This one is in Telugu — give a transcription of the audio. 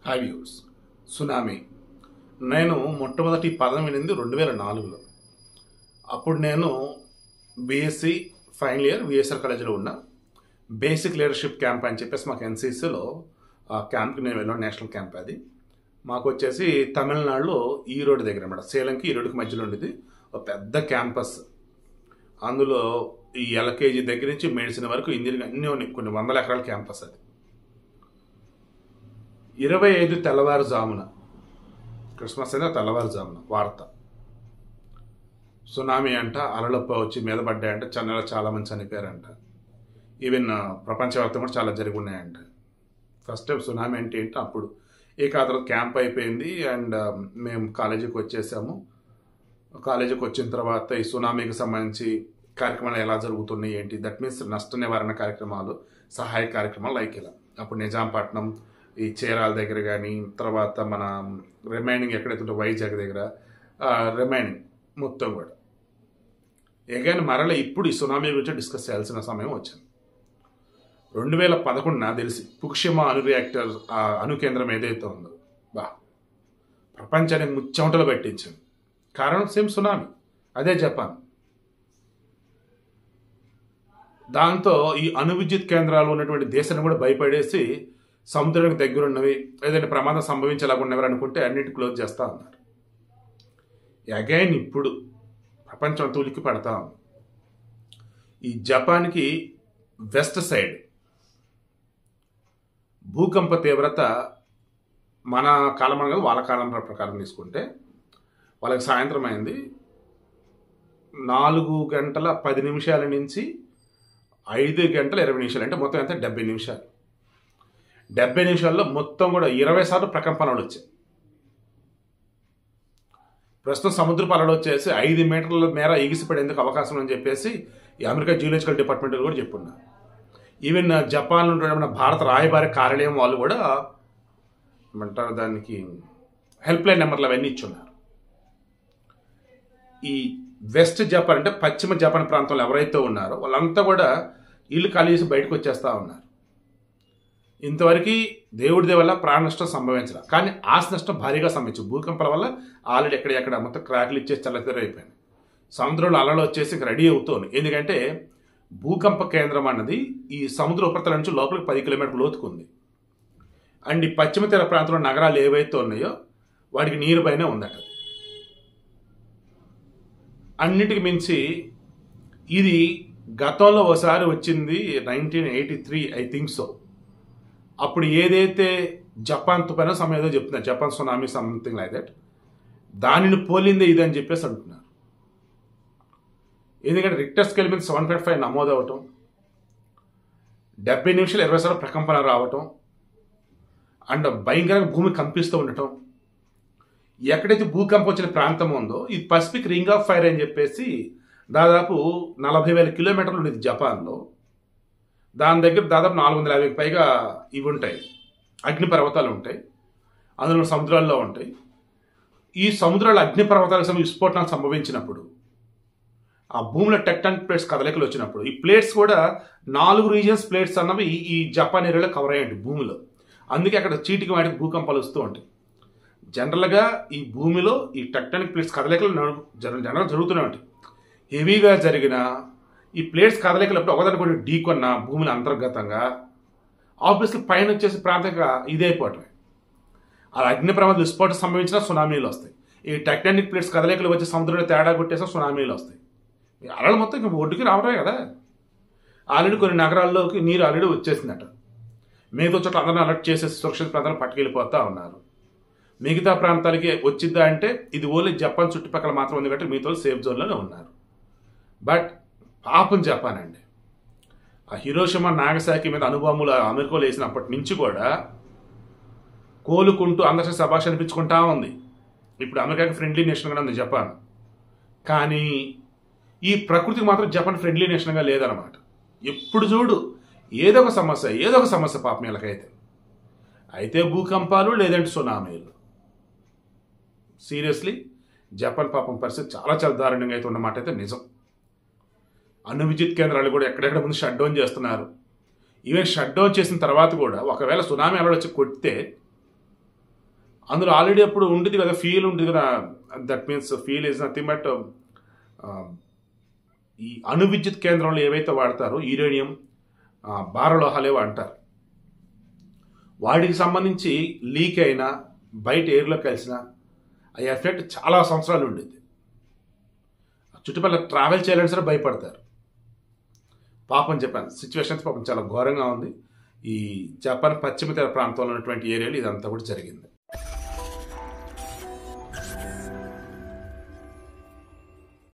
Hi views. సునామీ నేను మొట్టమొదటి పదం వినింది 2004లో. అప్పుడు నేను బీఎస్సీ ఫైనల్ ఇయర్ విఎస్ఆర్ కాలేజీలో ఉన్న బేసిక్ లీడర్షిప్ క్యాంప్ అని చెప్పేసి మాకు ఎన్సీసీలో ఆ క్యాంప్కి నేను వెళ్ళాను. నేషనల్ క్యాంప్ అది. మాకు వచ్చేసి తమిళనాడులో ఈరోడ్ దగ్గర అనమాట. సేలంకి ఈరోడ్కి మధ్యలో ఉండేది ఒక పెద్ద క్యాంపస్. అందులో ఈ ఎల్కేజీ దగ్గర నుంచి మెడిసిన్ వరకు ఇంజనీరింగ్ అన్నీ ఉన్నాయి. కొన్ని వందల ఎకరాల క్యాంపస్ అది. 25 తెల్లవారుజామున, క్రిస్మస్ అయినా తెల్లవారుజామున వార్త, సునామీ అంట, అలలొప్ప వచ్చి మీద పడ్డాయంట, చెన్నైలో చాలా మంది చనిపోయారంట. ఈవెన్ ప్రపంచవ్యాప్తంగా కూడా చాలా జరిగి ఉన్నాయంట. ఫస్ట్ టైం సునామీ అంటే ఏంటి అప్పుడు. ఇక ఆ తర్వాత క్యాంప్ అయిపోయింది అండ్ మేము కాలేజీకి వచ్చేసాము. కాలేజీకి వచ్చిన తర్వాత ఈ సునామీకి సంబంధించి కార్యక్రమాలు ఎలా జరుగుతున్నాయి ఏంటి, దట్ మీన్స్ నష్ట నివారణ కార్యక్రమాలు, సహాయ కార్యక్రమాలు లైక్ ఇలా. అప్పుడు నిజాంపట్నం, ఈ చీరాల దగ్గర కానీ, తర్వాత మన రిమైనింగ్ ఎక్కడైతే ఉంటే వైజాగ్ దగ్గర రిమైనింగ్ మొత్తం కూడా. ఎగైన్ మరలా ఇప్పుడు ఈ సునామీ గురించి డిస్కస్ చేయాల్సిన సమయం వచ్చింది. 2011 నాకు తెలిసి ఫుకుషిమా అణు రియాక్టర్ అణు కేంద్రం ఏదైతే ఉందో ప్రపంచానికి ముచ్చెమటలు పెట్టించింది. కారణం సేమ్ సునామీ, అదే జపాన్. దాంతో ఈ అణు విద్యుత్ కేంద్రాలు ఉన్నటువంటి దేశాన్ని కూడా భయపడేసి సముద్రానికి దగ్గరున్నవి ఏదైనా ప్రమాదం సంభవించేలాగా ఉన్నవారు అనుకుంటే అన్నిటి క్లోజ్ చేస్తూ ఉన్నారు. అగైన్ ఇప్పుడు ప్రపంచం అంతా ఉలిక్కి పడతా ఉంది. ఈ జపాన్కి వెస్ట్ సైడ్ భూకంప తీవ్రత మన కాలం కాదు, వాళ్ళ కాలం ప్రకారం తీసుకుంటే వాళ్ళకి సాయంత్రం అయింది 4:10 నుంచి 5:20 అంటే మొత్తం ఎంత 70 నిమిషాలు. 70 నిమిషాల్లో మొత్తం కూడా 20 సార్లు ప్రకంపనలు వచ్చాయి. ప్రస్తుతం సముద్రపు అలలు వచ్చేసి 5 మీటర్ల మేర ఎగిసిపడేందుకు అవకాశం అని చెప్పేసి ఈ అమెరికా జియోలాజికల్ డిపార్ట్మెంట్ కూడా చెప్పున్నారు. ఈవెన్ జపాన్లో ఉన్న భారత రాయబారి కార్యాలయం వాళ్ళు కూడా ఏమంటారు దానికి హెల్ప్ లైన్ నెంబర్లు అవన్నీ ఇచ్చున్నారు. ఈ వెస్ట్ జపాన్ అంటే పశ్చిమ జపాన్ ప్రాంతంలో ఎవరైతే ఉన్నారో వాళ్ళంతా కూడా ఇల్లు ఖాళీ చేసి బయటకు వచ్చేస్తూ ఉన్నారు. ఇంతవరకు దేవుడి వల్ల ప్రాణ నష్టం సంభవించాలి, కానీ ఆస్తి నష్టం భారీగా సంభవించింది. భూకంపాల వల్ల ఆల్రెడీ ఎక్కడ మొత్తం క్రాకులు ఇచ్చేసి చల్లతెర అయిపోయింది. సముద్రంలో అలలు వచ్చేసి రెడీ అవుతుంది. ఎందుకంటే భూకంప కేంద్రం అన్నది ఈ సముద్ర ఉపరితలం నుంచి లోపలికి 10 కిలోమీటర్ల లోతుకుంది. అండ్ ఈ పశ్చిమ తీర ప్రాంతంలో నగరాలు ఏవైతే ఉన్నాయో వాటికి నీరు పైనే ఉందట. అన్నిటికి మించి ఇది గతంలో ఒకసారి వచ్చింది 1983 ఐ థింక్ సో. అప్పుడు ఏదైతే జపాన్ తుఫాను సమయం ఏదో చెప్తున్నారు, Japan tsunami something like that, దానిని పోలిందే ఇది అని చెప్పేసి అంటున్నారు. ఎందుకంటే రిక్టర్ స్కేల్ మీద 7.5 నమోదు అవటం, 70 నిమిషాలు 20 సార్లు ప్రకంపన రావటం, అండ్ భయంకరంగా భూమి కంపిస్తూ ఉండటం. ఎక్కడైతే భూకంపం వచ్చిన ప్రాంతం ఉందో ఇది పసిఫిక్ రింగ్ ఆఫ్ ఫైర్ అని చెప్పేసి దాదాపు 40,000 కిలోమీటర్లు ఉండేది జపాన్లో. దాని దగ్గర దాదాపు 450కి పైగా ఇవి ఉంటాయి, అగ్నిపర్వతాలు ఉంటాయి. అందులో సముద్రాల్లో ఉంటాయి. ఈ సముద్రాల అగ్నిపర్వతాలకు విస్ఫోటనాలు సంభవించినప్పుడు, ఆ భూమిలో టెక్టానిక్ ప్లేట్స్ కదలికలు వచ్చినప్పుడు, ఈ ప్లేట్స్ కూడా 4 రీజియన్స్ ప్లేట్స్ అన్నవి ఈ జపాన్ ఏరియాలో కవర్ అయ్యాయి భూమిలో. అందుకే అక్కడ చీటికి వాటికి భూకంపాలు వస్తూ ఉంటాయి. జనరల్గా ఈ భూమిలో ఈ టెక్టానిక్ ప్లేట్స్ కదలికలు జనరల్గా జరుగుతూనే ఉంటాయి. హెవీగా జరిగిన ఈ ప్లేట్స్ కదలికలప్పుడు ఒకదాని కొన్ని ఢీకొన్న భూమిని అంతర్గతంగా ఆబ్వియస్లీ పైన వచ్చేసి ప్రాంతంగా ఇదైపోవటమే. అలా అగ్ని ప్రమాద విస్ఫోటం సంభవించినా సునామీలు వస్తాయి. ఈ టెక్టానిక్ ప్లేట్స్ కదలికలు వచ్చి సముద్రంలో తేడా కొట్టేసా సునామీలు వస్తాయి. అలలు మొత్తం ఇంకా ఒడ్డుకి రావడమే కదా. ఆల్రెడీ కొన్ని నగరాల్లోకి నీరు ఆల్రెడీ వచ్చేసిందట. మిగతా చోట్ల అందరిని అలర్ట్ చేసేసి సురక్షిత ప్రాంతాలు పట్టుకెళ్ళిపోతూ ఉన్నారు. మిగతా ప్రాంతాలకి వచ్చిద్దా అంటే ఇది ఓన్లీ జపాన్ చుట్టుపక్కల మాత్రం ఉంది కాబట్టి మిగతా సేఫ్ జోన్లోనే ఉన్నారు. బట్ పాపం జపాన్ అండి, ఆ హిరోషిమా నాగసాకి మీద అణుబాంబులు అమెరికాలో వేసినప్పటి నుంచి కూడా కోలుకుంటూ అందరి శభాష్ అనిపించుకుంటా ఉంది. ఇప్పుడు అమెరికాకి ఫ్రెండ్లీ నేషన్గా ఉంది జపాన్. కానీ ఈ ప్రకృతికి మాత్రం జపాన్ ఫ్రెండ్లీ నేషన్గా లేదనమాట. ఎప్పుడు చూడు ఏదో ఒక సమస్య పాపం వీళ్ళకైతే. అయితే భూకంపాలు లేదంటే సునామీలు. సీరియస్లీ జపాన్ పాపం పరిస్థితి చాలా చాలా దారుణంగా అయితే ఉన్నమాట అయితే నిజం. అణు విద్యుత్ కేంద్రాలు కూడా ఎక్కడెక్కడ ముందు షట్ డౌన్ చేస్తున్నారు. ఈవెన్ షట్ డౌన్ చేసిన తర్వాత కూడా ఒకవేళ సునామీ అలలు వచ్చి కొడితే అందులో ఆల్రెడీ అప్పుడు ఉండేది కదా, ఫీల్ ఉండేది కదా. That means feel is nothing but ఈ అణు విద్యుత్ కేంద్రంలో ఏవైతే వాడతారో యురేనియం, భారలోహాలేవో అంటారు, వాటికి సంబంధించి లీక్ అయినా బయట ఎయిర్లో కలిసిన ఆ ఎఫెక్ట్ చాలా సంవత్సరాలు ఉండేది. చుట్టుపక్కల ట్రావెల్ చేయాలని సరే భయపడతారు. పాపం చెప్పాను, సిచ్యువేషన్స్ పాపం చాలా ఘోరంగా ఉంది. ఈ జపాన్ పశ్చిమ తీర ప్రాంతంలో ఉన్నటువంటి ఏరియాలో ఇదంతా కూడా జరిగింది.